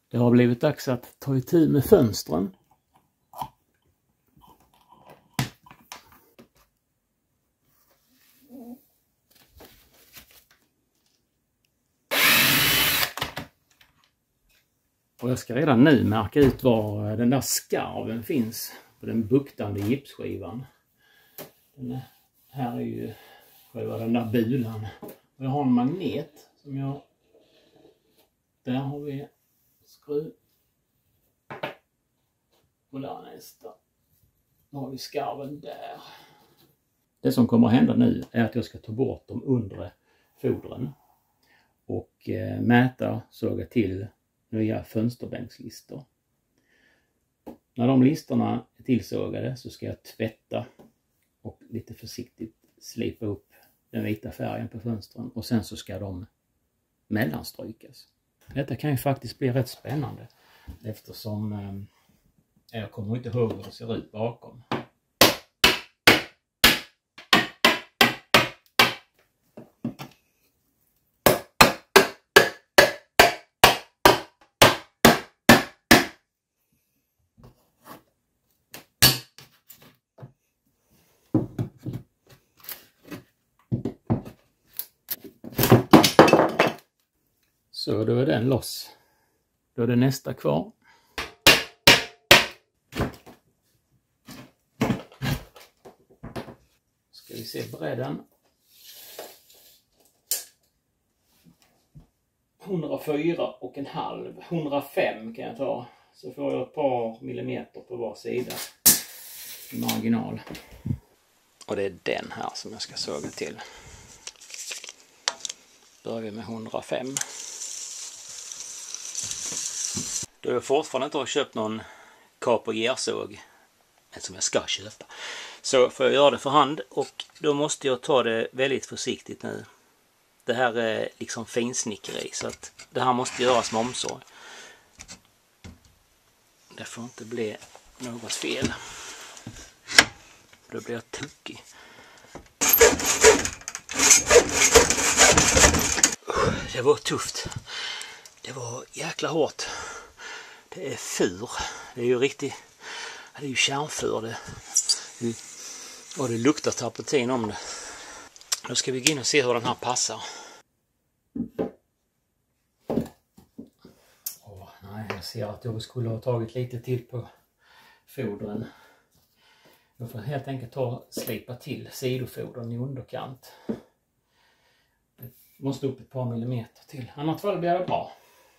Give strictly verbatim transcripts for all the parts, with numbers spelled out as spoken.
Det har blivit dags att ta itu med fönstren. Och jag ska redan nu märka ut var den där skarven finns på den buktande gipsskivan. Den är, här är ju själva den där bulan. Och jag har en magnet som jag... Där har vi skruv. Och där nästa. Nu har vi skarven där. Det som kommer att hända nu är att jag ska ta bort de undre fodren. Och eh, mäta, såga till nya fönsterbänkslistor. När de listorna är tillsågade så ska jag tvätta och lite försiktigt slipa upp den vita färgen på fönstren. Och sen så ska de mellanstrykas. Detta kan ju faktiskt bli rätt spännande eftersom eh, jag kommer inte ihåg hur det ser ut bakom. Så då är den loss. Då är det nästa kvar. Ska vi se bredden. hundrafyra och en halv. hundrafem kan jag ta. Så får jag ett par millimeter på var sida. I marginal. Och det är den här som jag ska såga till. Börjar vi med hundrafem. Då jag fortfarande inte har köpt någon kap- och gersåg, som jag ska köpa, så får jag göra det för hand och då måste jag ta det väldigt försiktigt nu. Det här är liksom finsnickeri så att det här måste göras med omsorg. Det får inte bli något fel. Då blir jag tokig. Det var tufft. Det var jäkla hårt. Det är fur. Det är ju riktigt... Det är ju kärnfur det. Och det luktar terpentin om det. Då ska vi gå in och se hur den här passar. Åh, nej, jag ser att jag skulle ha tagit lite till på fodren. Jag får helt enkelt ta slipa till sidofodren i underkant. Det måste upp ett par millimeter till. Annars fall blir det bra.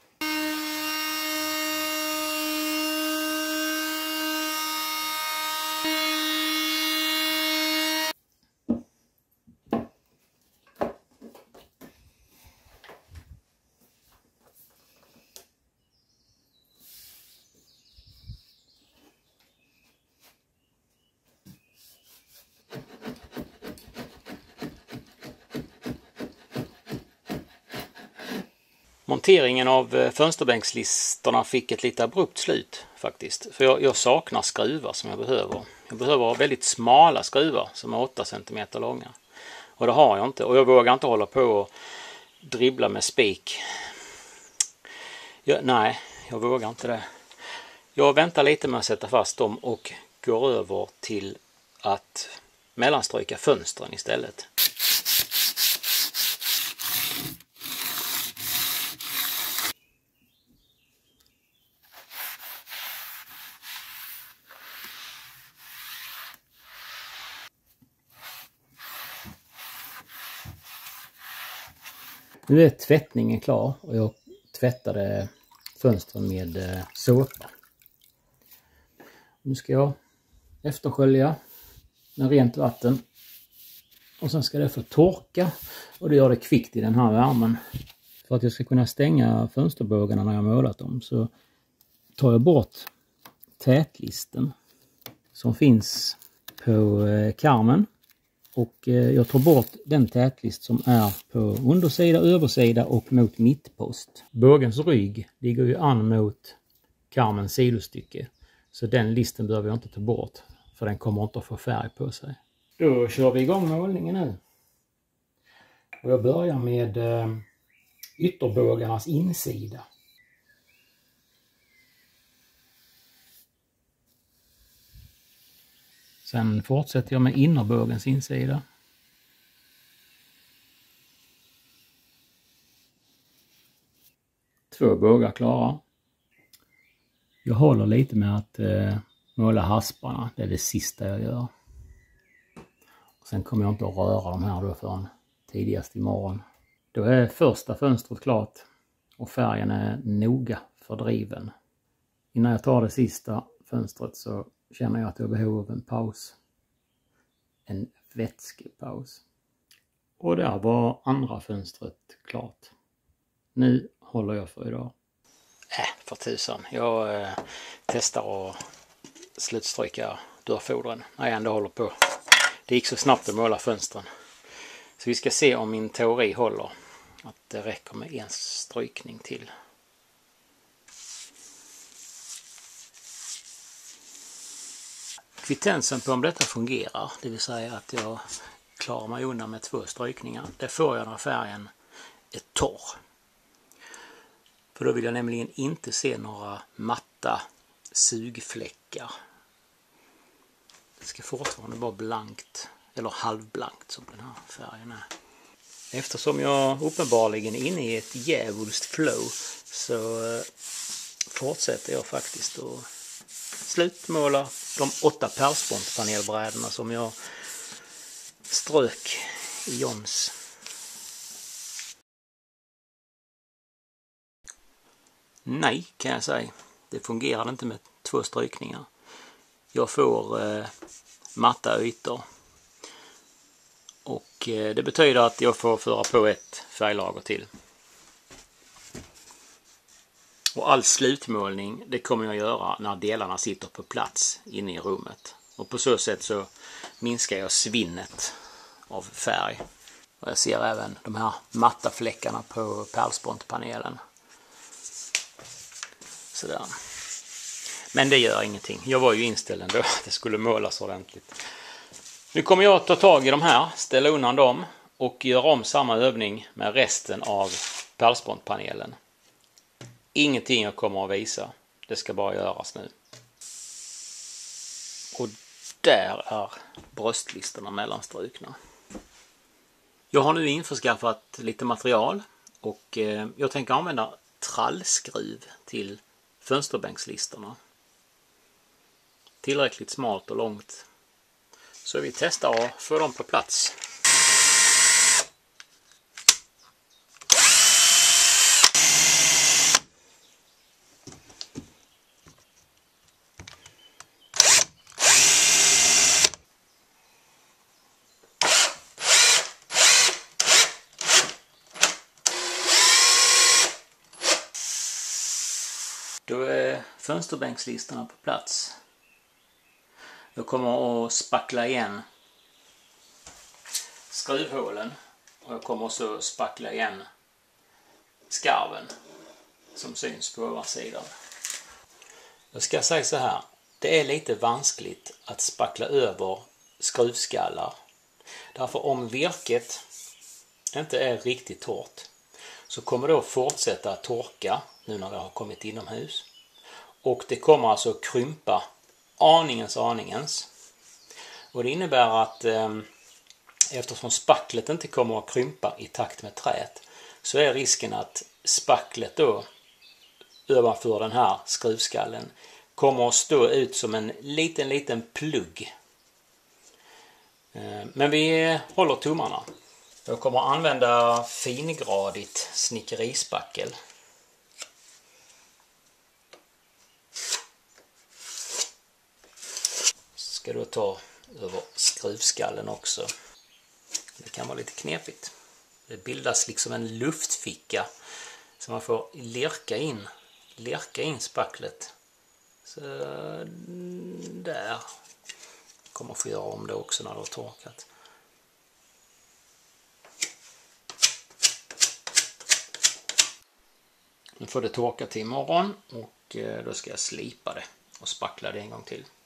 Monteringen av fönsterbänkslistorna fick ett lite abrupt slut faktiskt. För jag, jag saknar skruvar som jag behöver. Jag behöver väldigt smala skruvar som är åtta centimeter långa. Och det har jag inte. Och jag vågar inte hålla på och dribbla med spik. Jag, nej, jag vågar inte det. Jag väntar lite med att sätta fast dem och går över till att mellanstryka fönstren istället. Nu är tvättningen klar och jag tvättade fönstren med såpa. Nu ska jag efterskölja med rent vatten. Och sen ska det få torka och det gör det kvickt i den här värmen. För att jag ska kunna stänga fönsterbågarna när jag målat dem så tar jag bort tätlisten som finns på karmen. Och jag tar bort den tätlist som är på undersida, översida och mot mittpost. Bågens rygg ligger ju an mot karmens sidostycke. Så den listen behöver jag inte ta bort. För den kommer inte att få färg på sig. Då kör vi igång målningen nu. Och jag börjar med ytterbågarnas insida. Sen fortsätter jag med innerbågens insida. Två bågar klara. Jag håller lite med att eh, måla hasparna. Det är det sista jag gör. Och sen kommer jag inte att röra de här då förrän tidigast imorgon. Då är första fönstret klart. Och färgen är noga fördriven. Innan jag tar det sista fönstret så känner jag att jag behöver en paus. En vätskepaus. Och där var andra fönstret klart. Nu håller jag för idag. Äh, för tusan. Jag eh, testar att slutstryka dörrfodren när jag ändå håller på. Det gick så snabbt att måla fönstren. Så vi ska se om min teori håller. Att det räcker med en strykning till. Kvittensen på om detta fungerar, det vill säga att jag klarar mig undan med två strykningar, det får jag när färgen är torr. För då vill jag nämligen inte se några matta sugfläckar. Det ska fortfarande vara blankt, eller halvblankt som den här färgen är. Eftersom jag uppenbarligen är inne i ett djävulskt flow så fortsätter jag faktiskt att slutmåla de åtta pärlspontpanelbrädorna som jag strök i Johns. Nej, kan jag säga. Det fungerar inte med två strykningar. Jag får eh, matta ytor. Och eh, det betyder att jag får föra på ett färglager till. Och all slutmålning, det kommer jag göra när delarna sitter på plats inne i rummet. Och på så sätt så minskar jag svinnet av färg. Och jag ser även de här matta fläckarna på pärlspontpanelen. Sådär. Men det gör ingenting. Jag var ju inställd ändå att det skulle målas ordentligt. Nu kommer jag att ta tag i de här, ställa undan dem och göra om samma övning med resten av pärlspontpanelen. Ingenting jag kommer att visa. Det ska bara göras nu. Och där är bröstlisterna mellanstrukna. Jag har nu införskaffat lite material och jag tänker använda trallskruv till fönsterbänkslisterna. Tillräckligt smalt och långt. Så vi testar att få dem på plats. Då är fönsterbänkslisterna på plats. Jag kommer att spackla igen skruvhålen och jag kommer också att spackla igen skarven som syns på översidan. Jag ska säga så här, det är lite vanskligt att spackla över skruvskallar. Därför om virket inte är riktigt torrt så kommer det att fortsätta att torka nu när det har kommit inomhus. Och det kommer alltså att krympa aningens aningens. Och det innebär att eh, eftersom spacklet inte kommer att krympa i takt med träet så är risken att spacklet då ovanför den här skruvskallen kommer att stå ut som en liten liten plugg. Eh, men vi håller tummarna. Jag kommer att använda fingradigt snickerispackel. Ska då ta över skruvskallen också. Det kan vara lite knepigt. Det bildas liksom en luftficka så man får lirka in, lirka in spacklet. Så där. Kommer få göra om det också när det har torkat. Nu får det torka till imorgon och då ska jag slipa det och spackla det en gång till.